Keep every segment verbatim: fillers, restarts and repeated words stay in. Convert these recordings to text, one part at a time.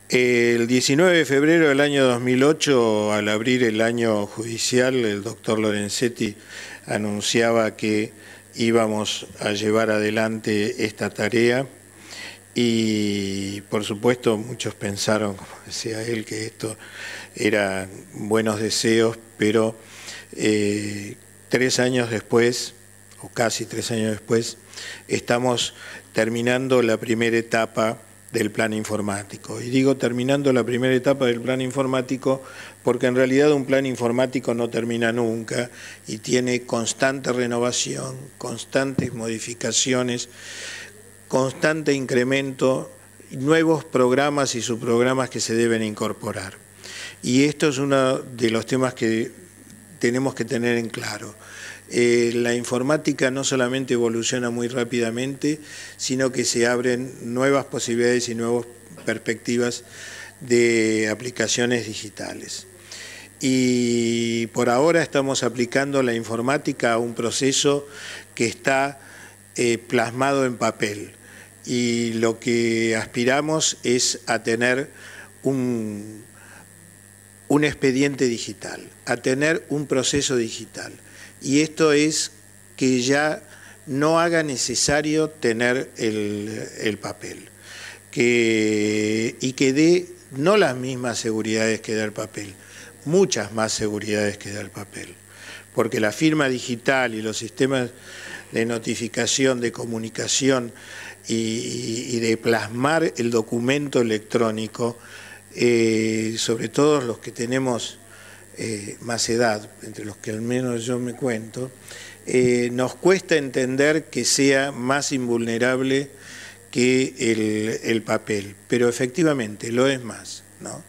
El diecinueve de febrero del año dos mil ocho, al abrir el año judicial, el doctor Lorenzetti anunciaba que íbamos a llevar adelante esta tarea y, por supuesto, muchos pensaron, como decía él, que esto eran buenos deseos, pero eh, tres años después, o casi tres años después, estamos terminando la primera etapa del plan informático. Y digo terminando la primera etapa del plan informático porque en realidad un plan informático no termina nunca y tiene constante renovación, constantes modificaciones, constante incremento, nuevos programas y subprogramas que se deben incorporar. Y esto es uno de los temas que tenemos que tener en claro. Eh, la informática no solamente evoluciona muy rápidamente, sino que se abren nuevas posibilidades y nuevas perspectivas de aplicaciones digitales. Y por ahora estamos aplicando la informática a un proceso que está eh, plasmado en papel. Y lo que aspiramos es a tener un, un expediente digital, a tener un proceso digital. Y esto es que ya no haga necesario tener el, el papel, que, y que dé no las mismas seguridades que da el papel, muchas más seguridades que da el papel, porque la firma digital y los sistemas de notificación, de comunicación y, y de plasmar el documento electrónico, eh, sobre todo los que tenemos Eh, más edad, entre los que al menos yo me cuento, eh, nos cuesta entender que sea más invulnerable que el, el papel, pero efectivamente lo es más, ¿no?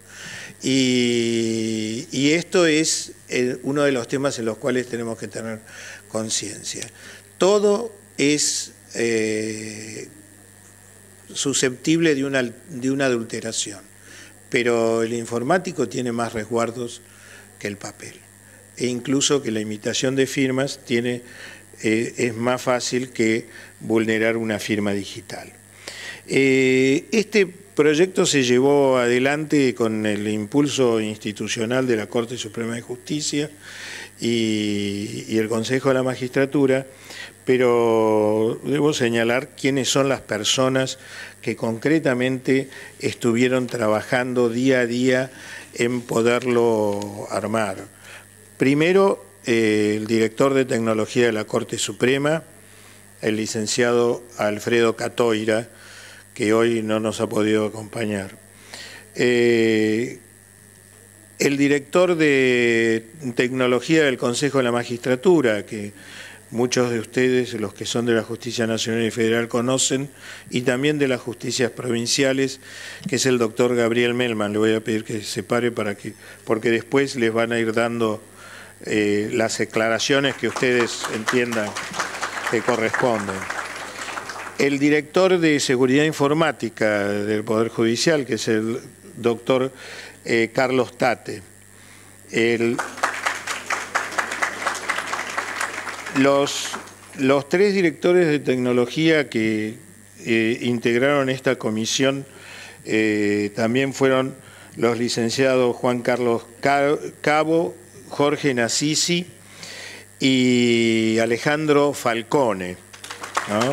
Y, y esto es el, uno de los temas en los cuales tenemos que tener conciencia. Todo es eh, susceptible de una, de una adulteración, pero el informático tiene más resguardos que el papel, e incluso que la imitación de firmas tiene, eh, es más fácil que vulnerar una firma digital. Eh, este proyecto se llevó adelante con el impulso institucional de la Corte Suprema de Justicia y, y el Consejo de la Magistratura, pero debo señalar quiénes son las personas que concretamente estuvieron trabajando día a día en poderlo armar. Primero, eh, el director de Tecnología de la Corte Suprema, el licenciado Alfredo Catoira, que hoy no nos ha podido acompañar. Eh, el director de Tecnología del Consejo de la Magistratura, que muchos de ustedes, los que son de la Justicia Nacional y Federal, conocen, y también de las justicias provinciales, que es el doctor Gabriel Melman. Le voy a pedir que se pare para que, porque después les van a ir dando eh, las declaraciones que ustedes entiendan que corresponden. El director de Seguridad Informática del Poder Judicial, que es el doctor eh, Carlos Tate. El, Los, los tres directores de tecnología que eh, integraron esta comisión eh, también fueron los licenciados Juan Carlos Cabo, Jorge Nasisi y Alejandro Falcone, ¿no?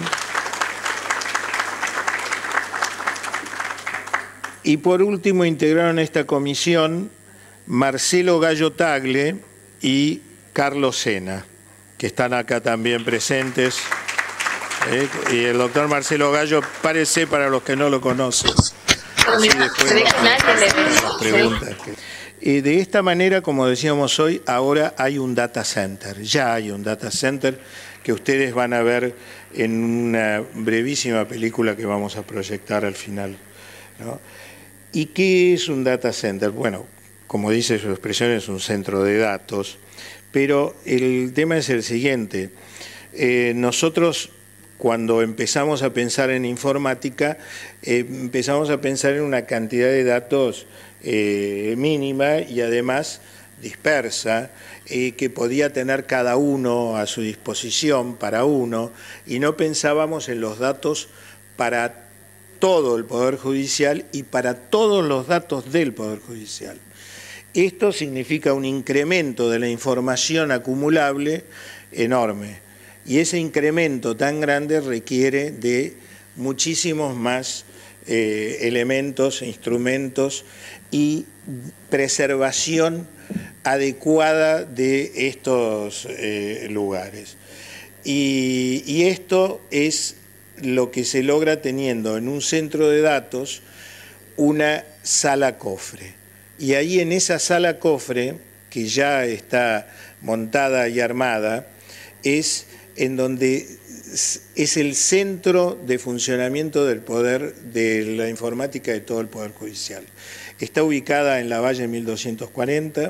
Y por último integraron esta comisión Marcelo Gallo Tagle y Carlos Sena, que están acá también presentes. ¿eh? Y el doctor Marcelo Gallo, párese para los que no lo conocen. Así después las preguntas. Y de esta manera, como decíamos hoy, ahora hay un data center. Ya hay un data center que ustedes van a ver en una brevísima película que vamos a proyectar al final, ¿no? ¿Y qué es un data center? Bueno, como dice su expresión, es un centro de datos. Pero el tema es el siguiente, eh, nosotros cuando empezamos a pensar en informática, eh, empezamos a pensar en una cantidad de datos eh, mínima y además dispersa, eh, que podía tener cada uno a su disposición para uno, y no pensábamos en los datos para todo el Poder Judicial y para todos los datos del Poder Judicial. Esto significa un incremento de la información acumulable enorme, y ese incremento tan grande requiere de muchísimos más eh, elementos, instrumentos y preservación adecuada de estos eh, lugares. Y, y esto es lo que se logra teniendo en un centro de datos una sala cofre. Y ahí en esa sala cofre, que ya está montada y armada, es en donde es el centro de funcionamiento del poder, de la informática de todo el Poder Judicial. Está ubicada en la Valle mil doscientos cuarenta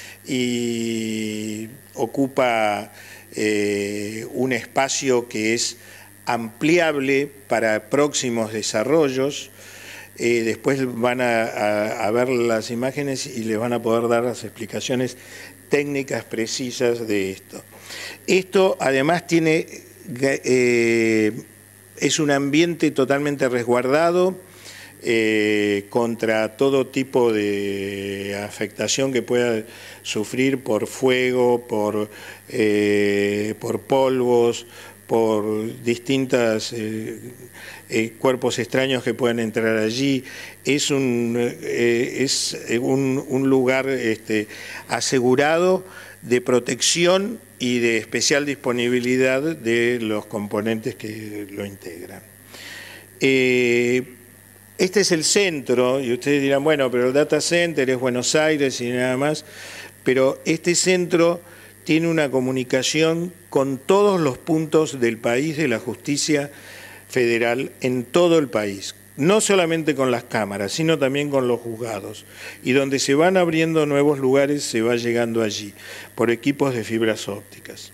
y ocupa eh, un espacio que es ampliable para próximos desarrollos. Eh, después van a, a, a ver las imágenes y les van a poder dar las explicaciones técnicas precisas de esto. Esto además tiene, eh, es un ambiente totalmente resguardado eh, contra todo tipo de afectación que pueda sufrir por fuego, por, eh, por polvos, por distintos eh, eh, cuerpos extraños que pueden entrar allí. Es un, eh, es un, un lugar este, asegurado de protección y de especial disponibilidad de los componentes que lo integran. Eh, este es el centro, y ustedes dirán, bueno, pero el data center es Buenos Aires y nada más, pero este centro tiene una comunicación con todos los puntos del país de la justicia federal en todo el país, no solamente con las cámaras, sino también con los juzgados, y donde se van abriendo nuevos lugares se va llegando allí, por equipos de fibras ópticas.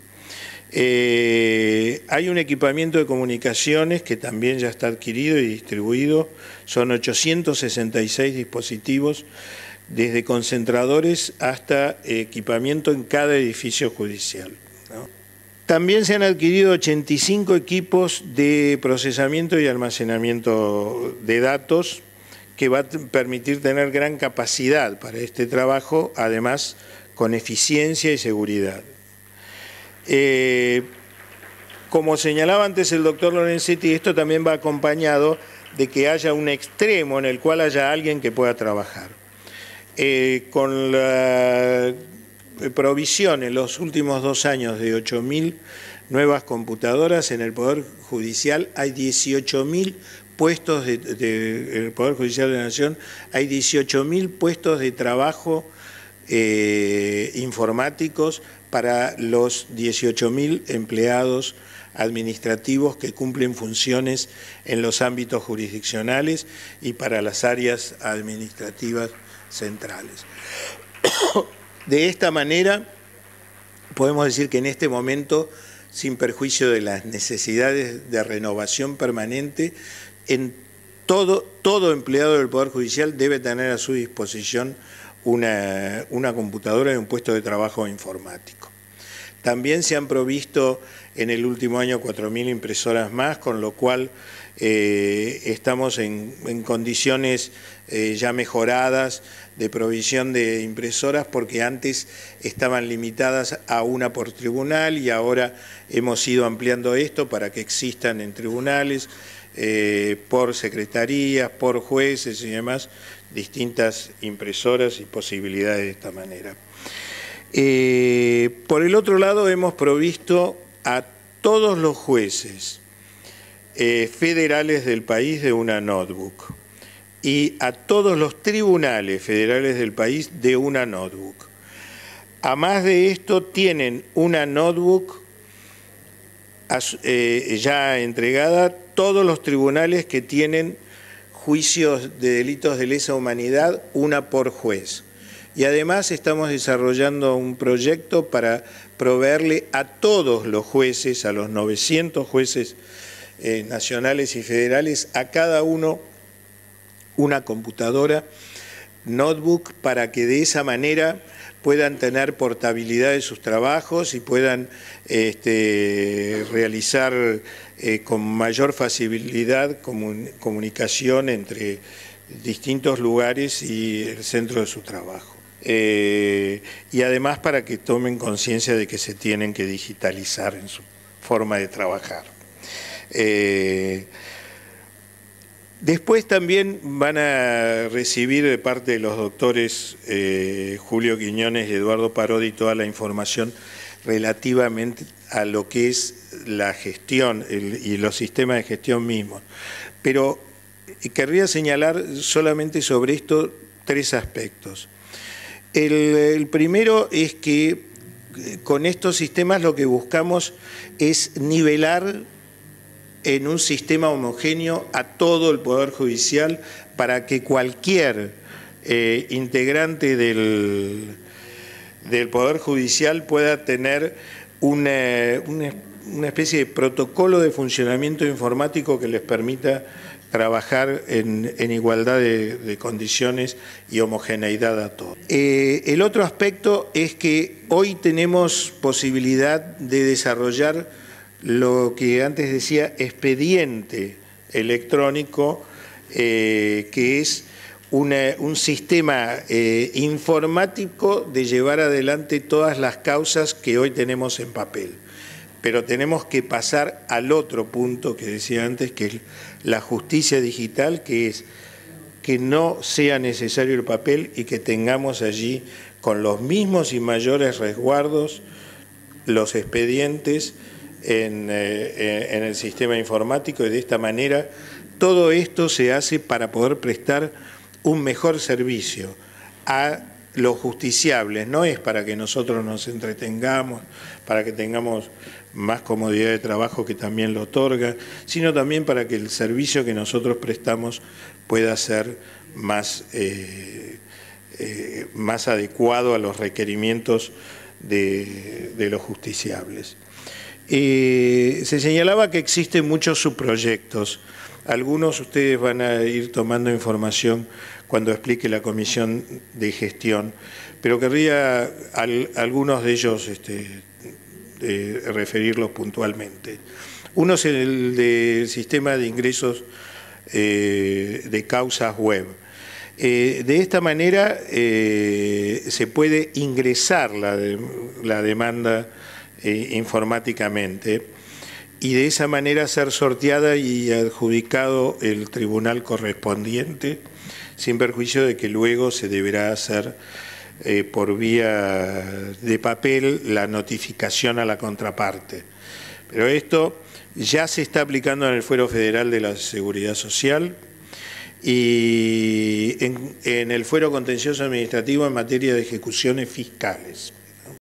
Eh, hay un equipamiento de comunicaciones que también ya está adquirido y distribuido, son ochocientos sesenta y seis dispositivos, desde concentradores hasta equipamiento en cada edificio judicial, ¿no? También se han adquirido ochenta y cinco equipos de procesamiento y almacenamiento de datos que va a permitir tener gran capacidad para este trabajo, además con eficiencia y seguridad. Eh, como señalaba antes el doctor Lorenzetti, esto también va acompañado de que haya un extremo en el cual haya alguien que pueda trabajar. Eh, con la provisión en los últimos dos años de ocho mil nuevas computadoras en el Poder Judicial, hay dieciocho mil puestos de, de, en el Poder Judicial de la Nación, hay dieciocho mil puestos de trabajo eh, informáticos para los dieciocho mil empleados administrativos que cumplen funciones en los ámbitos jurisdiccionales y para las áreas administrativas centrales. De esta manera, podemos decir que en este momento, sin perjuicio de las necesidades de renovación permanente, en todo, todo empleado del Poder Judicial debe tener a su disposición una, una computadora y un puesto de trabajo informático. También se han provisto en el último año cuatro mil impresoras más, con lo cual eh, estamos en, en condiciones eh, ya mejoradas de provisión de impresoras, porque antes estaban limitadas a una por tribunal y ahora hemos ido ampliando esto para que existan en tribunales, eh, por secretarías, por jueces y demás, distintas impresoras y posibilidades de esta manera. Eh, por el otro lado, hemos provisto a todos los jueces eh, federales del país de una notebook y a todos los tribunales federales del país de una notebook. A más de esto, tienen una notebook eh, ya entregada todos los tribunales que tienen juicios de delitos de lesa humanidad, una por juez. Y además estamos desarrollando un proyecto para proveerle a todos los jueces, a los novecientos jueces eh, nacionales y federales, a cada uno una computadora notebook para que de esa manera puedan tener portabilidad de sus trabajos y puedan este, realizar eh, con mayor facilidad comun, comunicación entre distintos lugares y el centro de su trabajo. Eh, y además para que tomen conciencia de que se tienen que digitalizar en su forma de trabajar. Eh, Después también van a recibir de parte de los doctores eh, Julio Quiñones y Eduardo Parodi toda la información relativamente a lo que es la gestión el, y los sistemas de gestión mismos. Pero querría señalar solamente sobre esto tres aspectos. El, el primero es que con estos sistemas lo que buscamos es nivelar en un sistema homogéneo a todo el Poder Judicial para que cualquier eh, integrante del, del Poder Judicial pueda tener una, una, una especie de protocolo de funcionamiento informático que les permita trabajar en, en igualdad de, de condiciones y homogeneidad a todos. Eh, el otro aspecto es que hoy tenemos posibilidad de desarrollar lo que antes decía expediente electrónico, eh, que es una, un sistema eh, informático de llevar adelante todas las causas que hoy tenemos en papel. Pero tenemos que pasar al otro punto que decía antes, que es la justicia digital, que es que no sea necesario el papel y que tengamos allí con los mismos y mayores resguardos los expedientes En, eh, en el sistema informático, y de esta manera todo esto se hace para poder prestar un mejor servicio a los justiciables. No es para que nosotros nos entretengamos, para que tengamos más comodidad de trabajo, que también lo otorga, sino también para que el servicio que nosotros prestamos pueda ser más, eh, eh, más adecuado a los requerimientos de, de los justiciables. Eh, se señalaba que existen muchos subproyectos. Algunos ustedes van a ir tomando información cuando explique la comisión de gestión, pero querría al, algunos de ellos este, de referirlos puntualmente. Uno es el del sistema de ingresos eh, de causas web. Eh, de esta manera eh, se puede ingresar la, de, la demanda Eh, informáticamente y de esa manera ser sorteada y adjudicado el tribunal correspondiente, sin perjuicio de que luego se deberá hacer eh, por vía de papel la notificación a la contraparte. Pero esto ya se está aplicando en el Fuero Federal de la Seguridad Social y en, en el Fuero Contencioso Administrativo en materia de ejecuciones fiscales.